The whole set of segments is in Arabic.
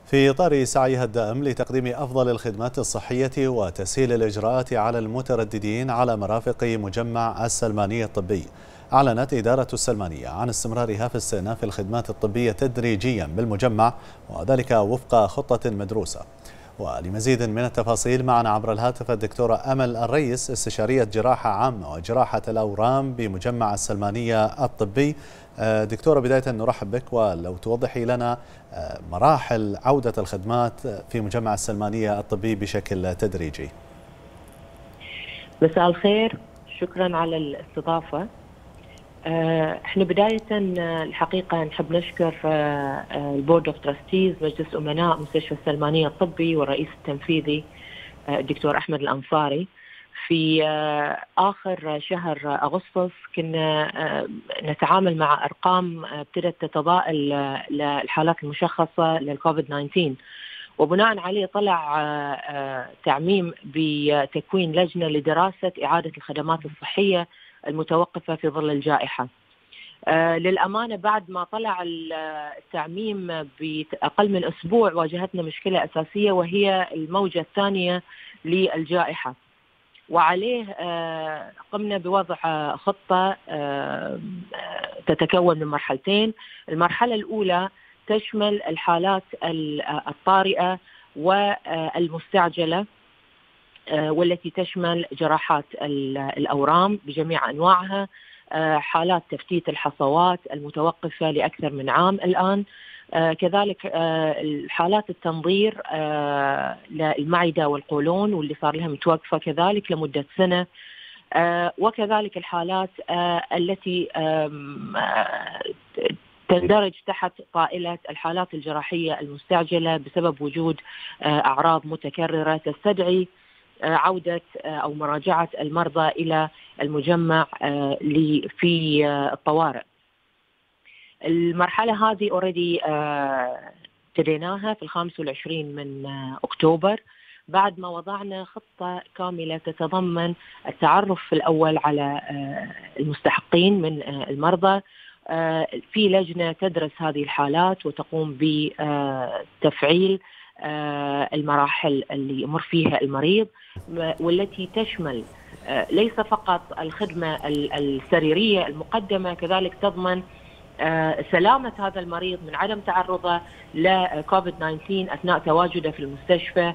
في إطار سعيها الدائم لتقديم أفضل الخدمات الصحية وتسهيل الإجراءات على المترددين على مرافق مجمع السلمانية الطبي، أعلنت إدارة السلمانية عن استمرارها في استئناف الخدمات الطبية تدريجيا بالمجمع، وذلك وفق خطة مدروسة. ولمزيد من التفاصيل معنا عبر الهاتف الدكتورة أمل الريس، استشارية جراحة عامة وجراحة الأورام بمجمع السلمانية الطبي. دكتورة، بداية نرحب بك، ولو توضحي لنا مراحل عودة الخدمات في مجمع السلمانية الطبي بشكل تدريجي. مساء الخير، شكرا على الاستضافة. احنا بداية الحقيقة نحب نشكر البورد اوف تراستيز، مجلس أمناء مستشفى السلمانية الطبي، والرئيس التنفيذي الدكتور أحمد الأنصاري. في آخر شهر أغسطس كنا نتعامل مع أرقام ابتدت تتضاءل للحالات المشخصة للكوفيد 19، وبناء عليه طلع تعميم بتكوين لجنة لدراسة إعادة الخدمات الصحية المتوقفة في ظل الجائحة. للأمانة بعد ما طلع التعميم بأقل من أسبوع واجهتنا مشكلة أساسية، وهي الموجة الثانية للجائحة، وعليه قمنا بوضع خطة تتكون من مرحلتين. المرحلة الأولى تشمل الحالات الطارئة والمستعجلة، والتي تشمل جراحات الأورام بجميع أنواعها، حالات تفتيت الحصوات المتوقفة لأكثر من عام الآن، كذلك الحالات التنظير للمعدة والقولون واللي صار لها متوقفة كذلك لمدة سنة، وكذلك الحالات التي تندرج تحت طائلة الحالات الجراحية المستعجلة بسبب وجود أعراض متكررة تستدعي عودة أو مراجعة المرضى إلى المجمع في الطوارئ. المرحلة هذه اوريدي ابتديناها في 25 من أكتوبر، بعد ما وضعنا خطة كاملة تتضمن التعرف في الأول على المستحقين من المرضى، في لجنة تدرس هذه الحالات وتقوم بتفعيل المراحل اللي يمر فيها المريض، والتي تشمل ليس فقط الخدمة السريرية المقدمة، كذلك تضمن سلامة هذا المريض من عدم تعرضه لكوفيد 19 أثناء تواجده في المستشفى،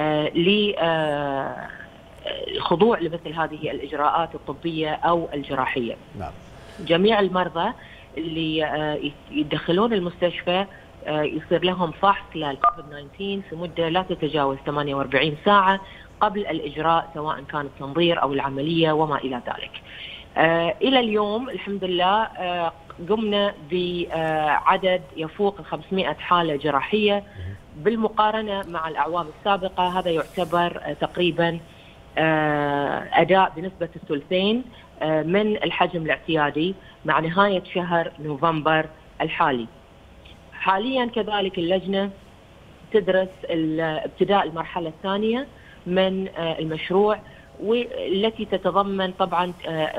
لخضوع لمثل هذه الإجراءات الطبية أو الجراحية. نعم. جميع المرضى اللي يدخلون المستشفى يصير لهم فحص للكوفيد 19 في مدة لا تتجاوز 48 ساعة قبل الإجراء، سواء كان التنظير أو العملية وما إلى ذلك. إلى اليوم الحمد لله قمنا بعدد يفوق 500 حالة جراحية بالمقارنة مع الأعوام السابقة. هذا يعتبر تقريبا أداء بنسبة الثلثين من الحجم الاعتيادي مع نهاية شهر نوفمبر الحالي. حاليا كذلك اللجنة تدرس ابتداء المرحلة الثانية من المشروع، والتي تتضمن طبعا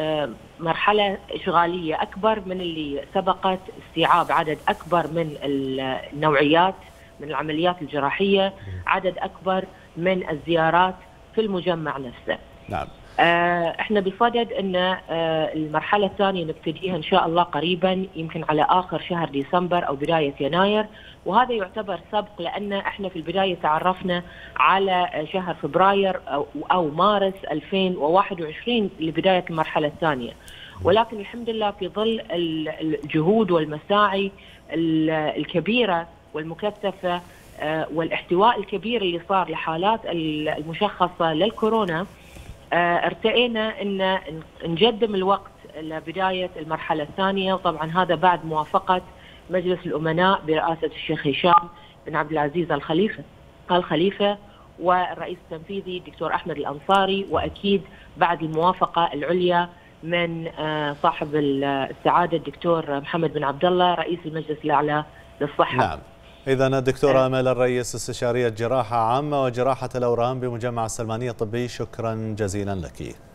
مرحلة إشغالية أكبر من اللي سبقت، استيعاب عدد أكبر من النوعيات من العمليات الجراحية، عدد أكبر من الزيارات في المجمع نفسه. نعم. احنا بصدد ان المرحلة الثانية نبتديها ان شاء الله قريبا، يمكن على اخر شهر ديسمبر او بداية يناير، وهذا يعتبر سبق لان احنا في البداية تعرفنا على شهر فبراير او مارس 2021 لبداية المرحلة الثانية، ولكن الحمد لله في ظل الجهود والمساعي الكبيرة والمكثفة والاحتواء الكبير اللي صار لحالات المشخصة للكورونا، ارتئينا ان نقدم الوقت لبداية المرحلة الثانية، وطبعا هذا بعد موافقة مجلس الأمناء برئاسة الشيخ هشام بن عبد العزيز الخليفة والرئيس التنفيذي الدكتور أحمد الأنصاري، وأكيد بعد الموافقة العليا من صاحب السعادة الدكتور محمد بن عبد الله رئيس المجلس الأعلى للصحة. نعم. إذن الدكتورة أمل الريس، استشارية جراحة عامة وجراحة الأورام بمجمع السلمانية الطبي، شكرا جزيلا لك.